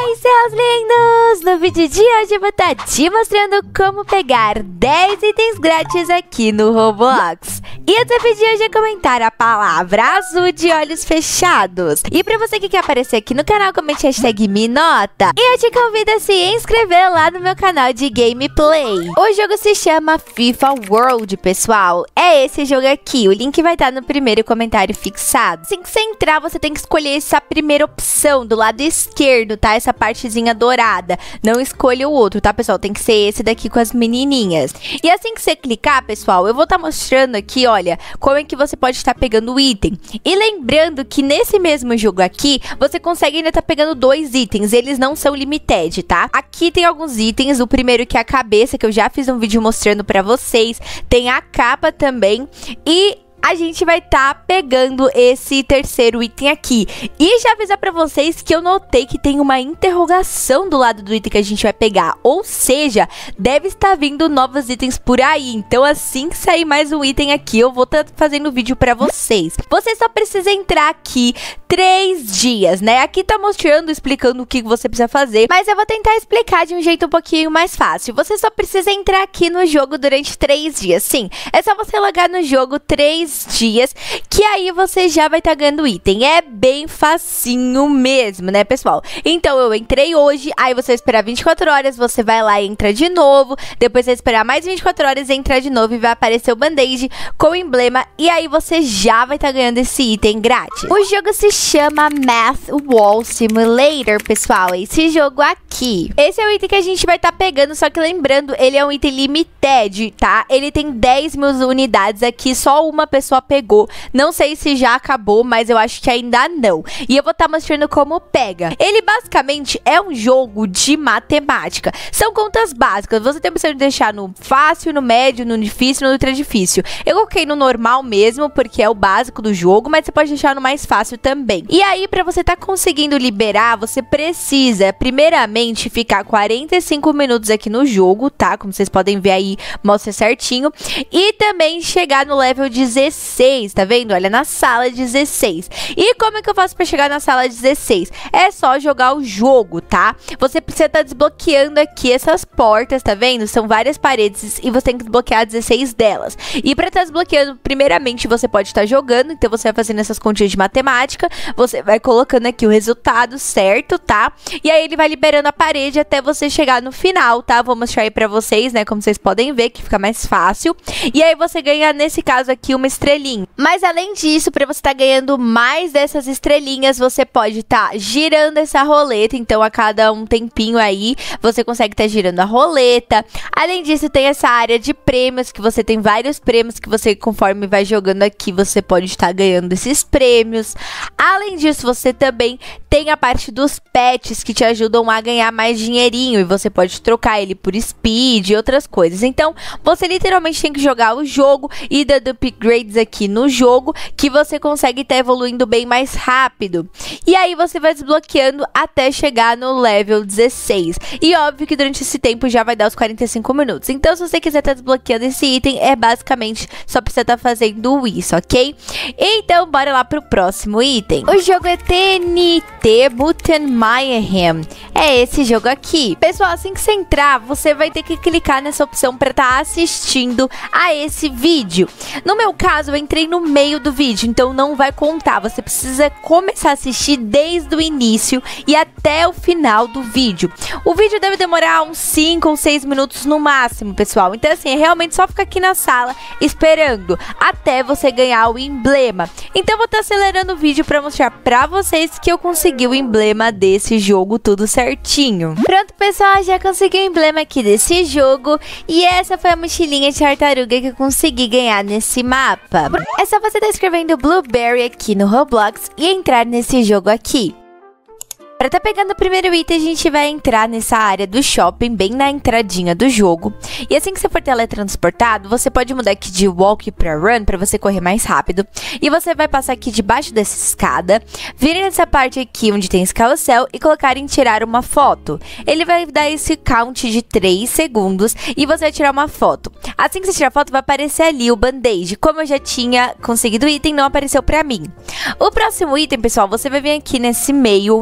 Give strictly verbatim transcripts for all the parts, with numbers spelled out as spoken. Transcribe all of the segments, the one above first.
Oi, seus lindos! No vídeo de hoje eu vou estar te mostrando como pegar dez itens grátis aqui no Roblox. E o desafio de hoje é comentar a palavra azul de olhos fechados. E pra você que quer aparecer aqui no canal, comente hashtag Minota. E eu te convido a se inscrever lá no meu canal de gameplay. O jogo se chama FIFA World, pessoal. É esse jogo aqui, o link vai estar no primeiro comentário fixado. Assim que você entrar, você tem que escolher essa primeira opção do lado esquerdo, tá? Essa partezinha dourada. Não escolha o outro, tá, pessoal? Tem que ser esse daqui com as menininhas. E assim que você clicar, pessoal, eu vou estar mostrando aqui, olha, como é que você pode estar pegando o item. E lembrando que nesse mesmo jogo aqui, você consegue ainda estar pegando dois itens. Eles não são limited, tá? Aqui tem alguns itens. O primeiro que é a cabeça, que eu já fiz um vídeo mostrando pra vocês. Tem a capa também. E a gente vai estar tá pegando esse terceiro item aqui. E já avisar pra vocês que eu notei que tem uma interrogação do lado do item que a gente vai pegar. Ou seja, deve estar vindo novos itens por aí. Então assim que sair mais um item aqui, eu vou estar tá fazendo vídeo pra vocês. Você só precisa entrar aqui três dias, né? Aqui tá mostrando, explicando o que você precisa fazer. Mas eu vou tentar explicar de um jeito um pouquinho mais fácil. Você só precisa entrar aqui no jogo durante três dias. Sim, é só você logar no jogo três dias, que aí você já vai estar tá ganhando item. É bem facinho mesmo, né, pessoal? Então eu entrei hoje, aí você vai esperar vinte e quatro horas, você vai lá e entra de novo, depois você vai esperar mais vinte e quatro horas e entrar de novo e vai aparecer o band-aid com o emblema, e aí você já vai estar tá ganhando esse item grátis. O jogo se chama Math Wall Simulator, pessoal, esse jogo aqui. Esse é o item que a gente vai estar tá pegando, só que lembrando, ele é um item limited, tá? Ele tem dez mil unidades aqui, só uma pessoa só pegou. Não sei se já acabou, mas eu acho que ainda não. E eu vou estar tá mostrando como pega. Ele basicamente é um jogo de matemática. São contas básicas. Você tem a opção de deixar no fácil, no médio, no difícil, no ultra difícil. Eu coloquei no normal mesmo, porque é o básico do jogo, mas você pode deixar no mais fácil também. E aí, pra você estar tá conseguindo liberar, você precisa, primeiramente, ficar quarenta e cinco minutos aqui no jogo, tá? Como vocês podem ver aí, mostra certinho. E também chegar no level dezesseis. Tá vendo? Olha, na sala dezesseis. E como é que eu faço pra chegar na sala dezesseis? É só jogar o jogo, tá? Você precisa estar tá desbloqueando aqui essas portas, tá vendo? São várias paredes e você tem que desbloquear dezesseis delas. E pra estar tá desbloqueando, primeiramente, você pode estar tá jogando. Então você vai fazendo essas continhas de matemática. Você vai colocando aqui o resultado certo, tá? E aí ele vai liberando a parede até você chegar no final, tá? Vou mostrar aí pra vocês, né? Como vocês podem ver, que fica mais fácil. E aí você ganha, nesse caso aqui, uma estrelinha. Mas além disso, para você estar tá ganhando mais dessas estrelinhas, você pode estar tá girando essa roleta. Então, a cada um tempinho aí, você consegue estar tá girando a roleta. Além disso, tem essa área de prêmios, que você tem vários prêmios que você, conforme vai jogando aqui, você pode estar tá ganhando esses prêmios. Além disso, você também tem a parte dos pets, que te ajudam a ganhar mais dinheirinho. E você pode trocar ele por speed e outras coisas. Então, você literalmente tem que jogar o jogo e dando upgrades aqui no jogo, que você consegue estar tá evoluindo bem mais rápido. E aí você vai desbloqueando até chegar no level dezesseis. E óbvio que durante esse tempo já vai dar os quarenta e cinco minutos. Então, se você quiser estar tá desbloqueando esse item, é basicamente só precisa estar tá fazendo isso, ok? Então, bora lá pro próximo item. O jogo é T N T Mutant Mayhem. É esse jogo aqui. Pessoal, assim que você entrar, você vai ter que clicar nessa opção para estar tá assistindo a esse vídeo. No meu caso, eu entrei no meio do vídeo, então não vai contar. Você precisa começar a assistir desde o início e até o final do vídeo. O vídeo deve demorar uns cinco ou seis minutos no máximo, pessoal. Então, assim, é realmente só ficar aqui na sala esperando até você ganhar o emblema. Então, eu vou estar acelerando o vídeo para mostrar para vocês que eu consegui o emblema desse jogo tudo certinho. Pronto, pessoal, já consegui o emblema aqui desse jogo. E essa foi a mochilinha de tartaruga que eu consegui ganhar nesse mapa. É só você estar escrevendo Blueberry aqui no Roblox e entrar nesse jogo aqui. Para tá pegando o primeiro item, a gente vai entrar nessa área do shopping, bem na entradinha do jogo. E assim que você for teletransportado, você pode mudar aqui de walk para run, para você correr mais rápido. E você vai passar aqui debaixo dessa escada, vir nessa parte aqui onde tem esse carrossel e colocar em tirar uma foto. Ele vai dar esse count de três segundos e você vai tirar uma foto. Assim que você tirar a foto, vai aparecer ali o band-aid. Como eu já tinha conseguido o item, não apareceu para mim. O próximo item, pessoal, você vai vir aqui nesse meio onde tem vários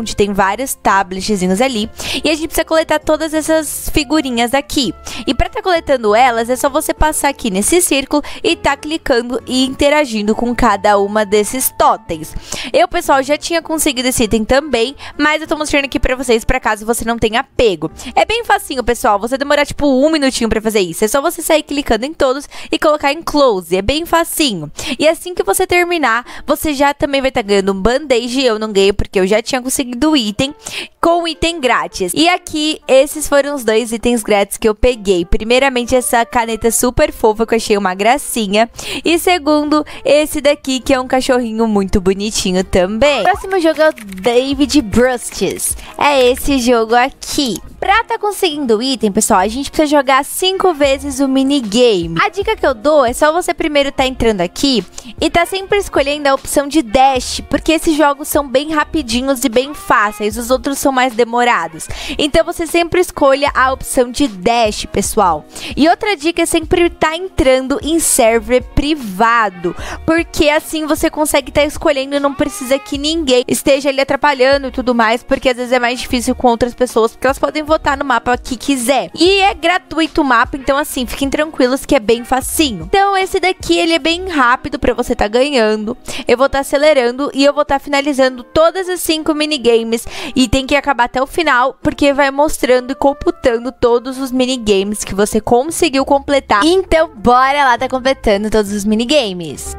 vários tabletzinhos ali. E a gente precisa coletar todas essas figurinhas aqui. E para estar tá coletando elas, é só você passar aqui nesse círculo e tá clicando e interagindo com cada uma desses totens. Eu, pessoal, já tinha conseguido esse item também, mas eu tô mostrando aqui pra vocês, pra caso você não tenha pego. É bem facinho, pessoal, você demorar tipo um minutinho pra fazer isso. É só você sair clicando em todos e colocar em close, é bem facinho. E assim que você terminar, você já também vai estar tá ganhando um band-aid. Eu não ganhei porque eu já tinha conseguido o item com o item grátis. E aqui, esses foram os dois itens grátis que eu peguei. Primeiramente, essa caneta super fofa que eu achei uma gracinha. E segundo, esse daqui que é um cachorrinho muito bonitinho também. O próximo jogo é o David Brustes. É esse jogo aqui. Pra tá conseguindo o item, pessoal, a gente precisa jogar cinco vezes o minigame. A dica que eu dou é só você primeiro tá entrando aqui e tá sempre escolhendo a opção de dash, porque esses jogos são bem rapidinhos e bem fáceis, os outros são mais demorados. Então você sempre escolha a opção de dash, pessoal. E outra dica é sempre tá entrando em server privado, porque assim você consegue tá escolhendo e não precisa que ninguém esteja ali atrapalhando e tudo mais, porque às vezes é mais difícil com outras pessoas, porque elas podem votar no mapa que quiser. E é gratuito o mapa, então assim, fiquem tranquilos que é bem facinho. Então esse daqui, ele é bem rápido pra você tá ganhando. Eu vou estar tá acelerando e eu vou estar tá finalizando todas as cinco minigames. E tem que acabar até o final, porque vai mostrando e computando todos os minigames que você conseguiu completar. Então bora lá tá completando todos os minigames.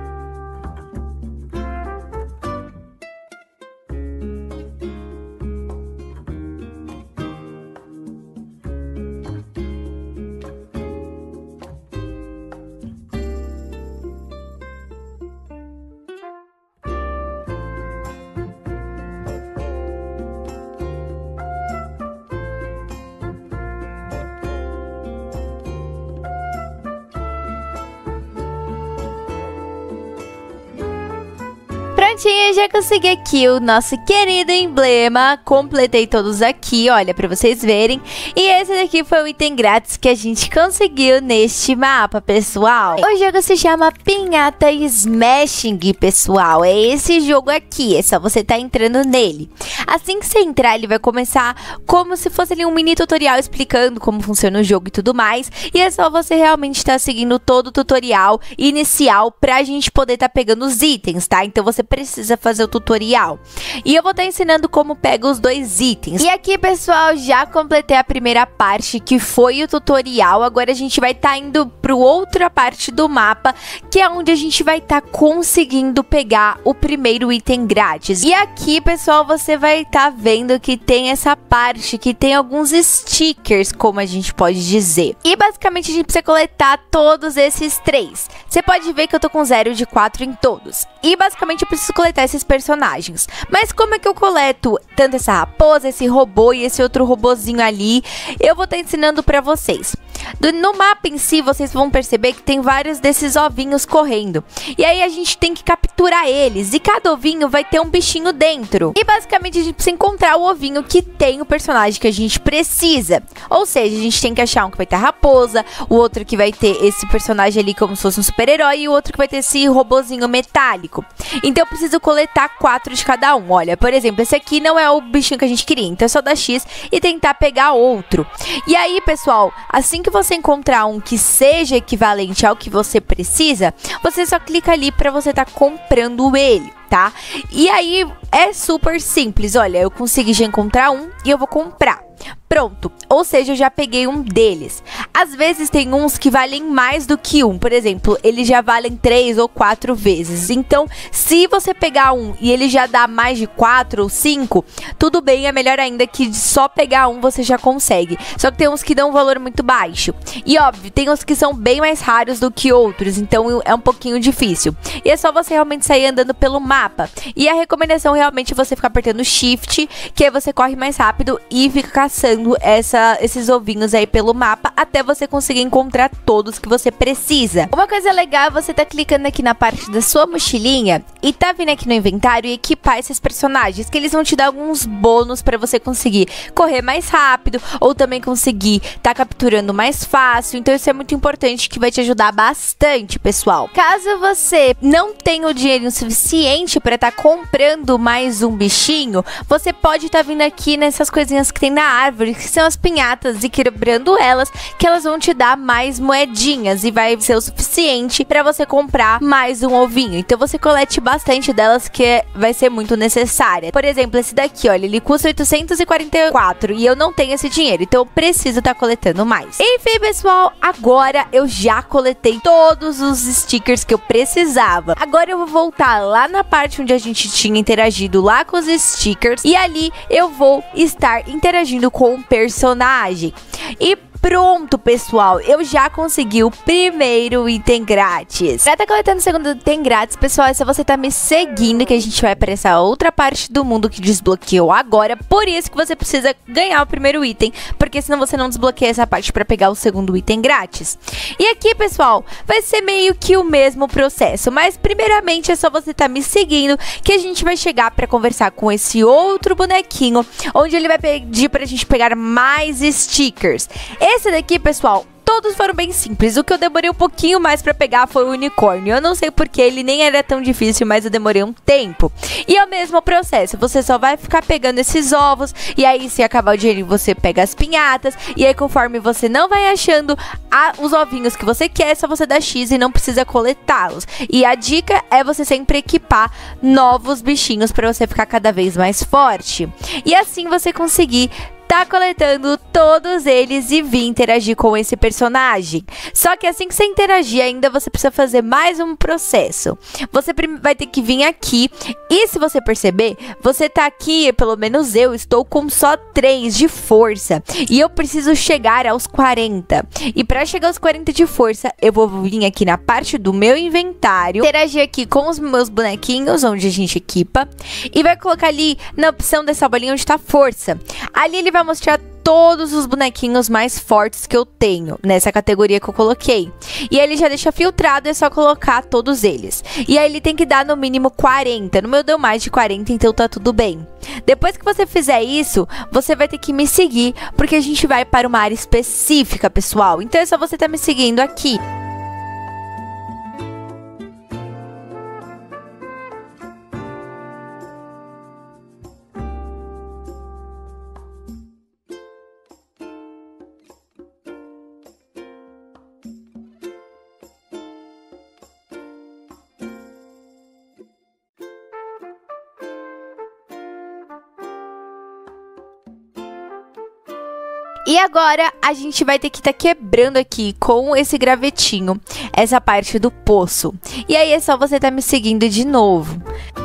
Prontinho, já consegui aqui o nosso querido emblema. Completei todos aqui, olha, pra vocês verem. E esse daqui foi o item grátis que a gente conseguiu neste mapa, pessoal. O jogo se chama Pinhata Smashing, pessoal. É esse jogo aqui, é só você tá entrando nele. Assim que você entrar, ele vai começar como se fosse ali um mini tutorial explicando como funciona o jogo e tudo mais. E é só você realmente estar tá seguindo todo o tutorial inicial pra gente poder tá pegando os itens, tá? Então você precisa fazer o tutorial. E eu vou estar tá ensinando como pega os dois itens. E aqui, pessoal, já completei a primeira parte, que foi o tutorial. Agora a gente vai estar tá indo para outra parte do mapa, que é onde a gente vai estar tá conseguindo pegar o primeiro item grátis. E aqui, pessoal, você vai estar tá vendo que tem essa parte que tem alguns stickers, como a gente pode dizer. E basicamente a gente precisa coletar todos esses três. Você pode ver que eu tô com zero de quatro em todos. E basicamente eu preciso coletar esses personagens. Mas como é que eu coleto tanto essa raposa, esse robô e esse outro robozinho ali? Eu vou estar tá ensinando pra vocês. Do, no mapa em si, vocês vão perceber que tem vários desses ovinhos correndo. E aí a gente tem que capturar eles. E cada ovinho vai ter um bichinho dentro. E basicamente a gente precisa encontrar o ovinho que tem o personagem que a gente precisa. Ou seja, a gente tem que achar um que vai ter a raposa, o outro que vai ter esse personagem ali como se fosse um super-herói, e o outro que vai ter esse robozinho metálico. Então eu preciso coletar quatro de cada um. Olha, por exemplo, esse aqui não é o bichinho que a gente queria, então é só dar X e tentar pegar outro. E aí, pessoal, assim que você encontrar um que seja equivalente ao que você precisa, você só clica ali para você estar tá comprando ele, tá? E aí é super simples. Olha, eu consegui já encontrar um e eu vou comprar. Pronto, ou seja, eu já peguei um deles. Às vezes tem uns que valem mais do que um. Por exemplo, eles já valem três ou quatro vezes. Então, se você pegar um e ele já dá mais de quatro ou cinco, tudo bem, é melhor ainda que só pegar um você já consegue. Só que tem uns que dão um valor muito baixo. E óbvio, tem uns que são bem mais raros do que outros, então é um pouquinho difícil. E é só você realmente sair andando pelo mapa. E a recomendação realmente é você ficar apertando Shift, que aí você corre mais rápido e fica caçando coletando essa, esses ovinhos aí pelo mapa até você conseguir encontrar todos que você precisa. Uma coisa legal é você tá clicando aqui na parte da sua mochilinha e tá vindo aqui no inventário e equipar esses personagens, que eles vão te dar alguns bônus pra você conseguir correr mais rápido ou também conseguir tá capturando mais fácil. Então isso é muito importante, que vai te ajudar bastante, pessoal. Caso você não tenha o dinheiro suficiente para estar tá comprando mais um bichinho, você pode estar tá vindo aqui nessas coisinhas que tem na árvore, que são as pinhatas, e quebrando elas, que elas vão te dar mais moedinhas e vai ser o suficiente para você comprar mais um ovinho. Então você colete bastante delas, que vai ser muito necessária. Por exemplo, esse daqui, olha, ele custa oitocentos e quarenta e quatro e eu não tenho esse dinheiro, então eu preciso estar tá coletando mais. Enfim, pessoal, agora eu já coletei todos os stickers que eu precisava. Agora eu vou voltar lá na parte onde a gente tinha interagido lá com os stickers, e ali eu vou estar interagindo com o personagem. E pronto, pessoal, eu já consegui o primeiro item grátis. Pra tá coletando o segundo item grátis, pessoal, é só você tá me seguindo, que a gente vai para essa outra parte do mundo que desbloqueou agora. Por isso que você precisa ganhar o primeiro item, porque senão você não desbloqueia essa parte pra pegar o segundo item grátis. E aqui, pessoal, vai ser meio que o mesmo processo, mas primeiramente é só você tá me seguindo, que a gente vai chegar pra conversar com esse outro bonequinho, onde ele vai pedir pra gente pegar mais stickers. Esse daqui, pessoal, todos foram bem simples. O que eu demorei um pouquinho mais pra pegar foi o unicórnio. Eu não sei porque ele nem era tão difícil, mas eu demorei um tempo. E é o mesmo processo. Você só vai ficar pegando esses ovos. E aí, se acabar o dinheiro, você pega as pinhatas. E aí, conforme você não vai achando a, os ovinhos que você quer, é só você dar X e não precisa coletá-los. E a dica é você sempre equipar novos bichinhos pra você ficar cada vez mais forte. E assim você conseguir tá coletando todos eles e vir interagir com esse personagem. Só que assim que você interagir ainda, você precisa fazer mais um processo. Você vai ter que vir aqui e, se você perceber, você tá aqui, pelo menos eu, estou com só três de força. E eu preciso chegar aos quarenta. E para chegar aos quarenta de força, eu vou vir aqui na parte do meu inventário, interagir aqui com os meus bonequinhos, onde a gente equipa. E vai colocar ali na opção dessa bolinha onde tá força. Ali ele vai mostrar todos os bonequinhos mais fortes que eu tenho nessa categoria que eu coloquei. E aí ele já deixa filtrado, é só colocar todos eles. E aí ele tem que dar no mínimo quarenta. No meu deu mais de quarenta, então tá tudo bem. Depois que você fizer isso, você vai ter que me seguir, porque a gente vai para uma área específica, pessoal. Então é só você estar me seguindo aqui. E agora a gente vai ter que estar tá quebrando aqui com esse gravetinho essa parte do poço. E aí é só você estar tá me seguindo de novo.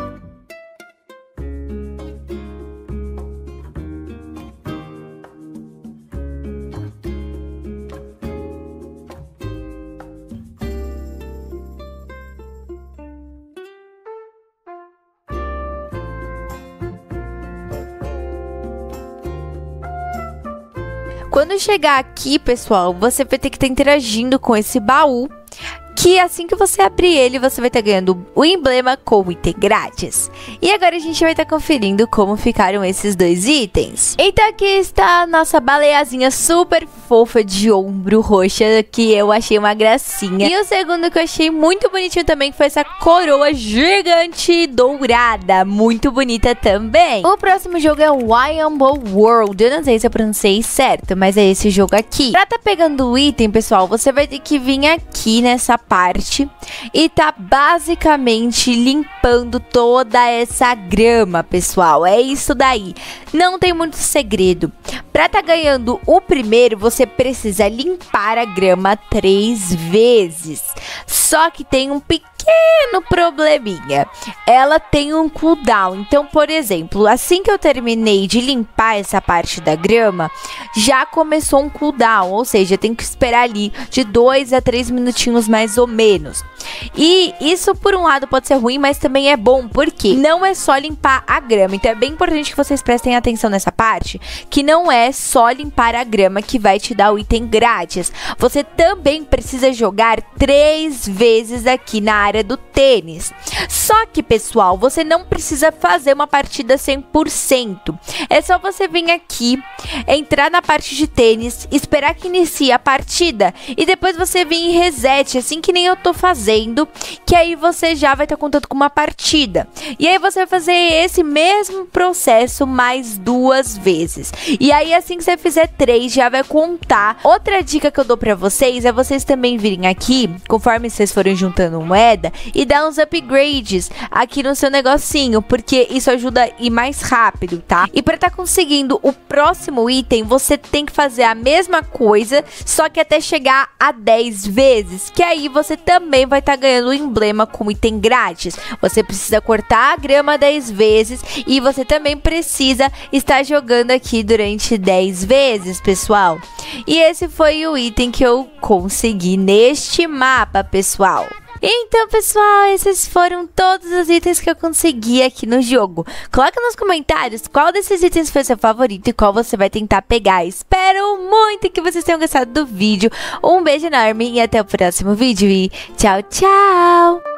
Quando chegar aqui, pessoal, você vai ter que estar interagindo com esse baú, que assim que você abrir ele, você vai estar ganhando o emblema com item grátis. E agora a gente vai estar conferindo como ficaram esses dois itens. Então aqui está a nossa baleiazinha super fofa de ombro roxa, que eu achei uma gracinha. E o segundo que eu achei muito bonitinho também, que foi essa coroa gigante dourada, muito bonita também. O próximo jogo é o Wayambo World. Eu não sei se eu pronunciei certo, mas é esse jogo aqui. Pra tá pegando o item, pessoal, você vai ter que vir aqui nessa parte e tá basicamente limpando toda essa grama, pessoal. É isso daí, não tem muito segredo. Pra tá ganhando o primeiro, você precisa limpar a grama três vezes. Só que tem um pequeno pequeno probleminha. Ela tem um cooldown. Então, por exemplo, assim que eu terminei de limpar essa parte da grama, já começou um cooldown, ou seja, tem que esperar ali de dois a três minutinhos mais ou menos. E isso, por um lado, pode ser ruim, mas também é bom, porque não é só limpar a grama. Então é bem importante que vocês prestem atenção nessa parte, que não é só limpar a grama que vai te dar o item grátis. Você também precisa jogar três vezes aqui na área do tênis. Só que, pessoal, você não precisa fazer uma partida cem por cento. É só você vir aqui, entrar na parte de tênis, esperar que inicie a partida e depois você vir em reset, assim que nem eu tô fazendo, que aí você já vai estar contando com uma partida. E aí você vai fazer esse mesmo processo mais duas vezes. E aí assim que você fizer três, já vai contar. Outra dica que eu dou pra vocês é vocês também virem aqui, conforme vocês forem juntando moeda, e dar uns upgrades aqui no seu negocinho, porque isso ajuda a ir mais rápido, tá? E pra estar conseguindo o próximo item, você tem que fazer a mesma coisa, só que até chegar a dez vezes, que aí você também vai estar ganhando o emblema como item grátis. Você precisa cortar a grama dez vezes e você também precisa estar jogando aqui durante dez vezes, pessoal. E esse foi o item que eu consegui neste mapa, pessoal. Então, pessoal, esses foram todos os itens que eu consegui aqui no jogo. Coloca nos comentários qual desses itens foi seu favorito e qual você vai tentar pegar. Espero muito que vocês tenham gostado do vídeo. Um beijo enorme e até o próximo vídeo. E tchau, tchau!